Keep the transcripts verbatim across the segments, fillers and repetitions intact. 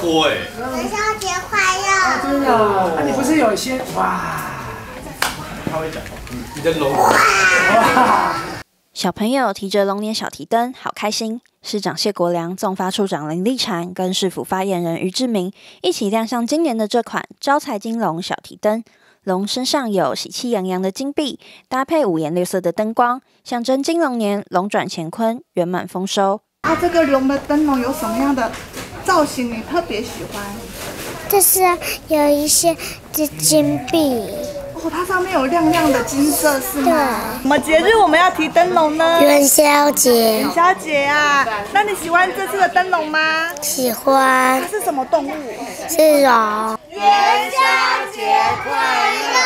多哎。 元宵节快乐！ 真的哦，那你不是有一些哇？ 他会讲，你的龙。 小朋友提着龙年小提灯，好开心！市长谢国良、纵发处长林立婵跟市府发言人于志明一起亮相今年的这款招财金龙小提灯。龙身上有喜气洋洋的金币，搭配五颜六色的灯光，象征金龙年龙转乾坤，圆满丰收。 啊，这个龙的灯笼有什么样的造型你特别喜欢？ 就是有一些的金币。 哦，它上面有亮亮的金色，是吗？ 对。 什么节日我们要提灯笼呢？ 元宵节。 元宵节啊，那你喜欢这次的灯笼吗？ 喜欢。 它是什么动物？ 是龙。元宵节快乐！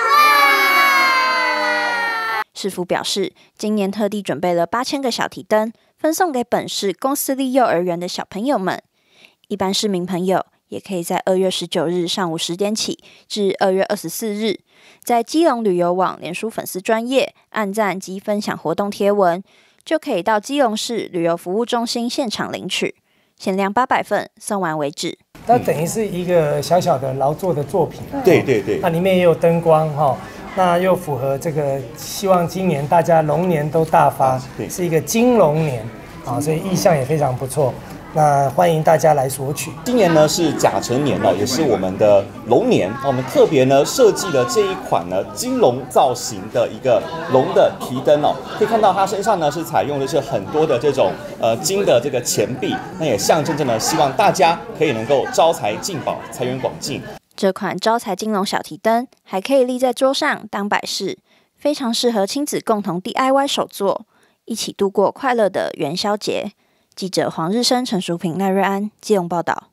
市府表示，今年特地准备了八千个小提灯，分送给本市公私立幼儿园的小朋友们。一般市民朋友也可以在二月十九日上午十点起至二月二十四日，在基隆旅游网脸书粉丝专页按赞及分享活动贴文，就可以到基隆市旅游服务中心现场领取，限量八百份，送完为止。 它等于是一个小小的劳作的作品。 对对对， 那里面也有灯光哈，那又符合这个希望今年大家龙年都大发，是一个金龙年啊，所以意象也非常不错。那欢迎大家来索取。 今年呢是甲辰年哦，也是我们的龙年。我们特别呢设计了这一款呢金龙造型的一个龙的提灯哦，可以看到它身上呢是采用的是很多的这种呃金的这个钱币，那也象征着呢希望大家可以能够招财进宝，财源广进。 这款招财金龙小提灯还可以立在桌上当摆饰，非常适合亲子共同 D I Y 手作，一起度过快乐的元宵节。记者黄日升、陈淑平、赖瑞安基隆报道。